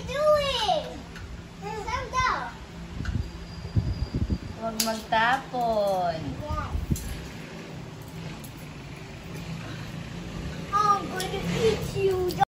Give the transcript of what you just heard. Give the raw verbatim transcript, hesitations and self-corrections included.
doing? Sam daw. Huwag magtapon. Yes. I'm going to eat you.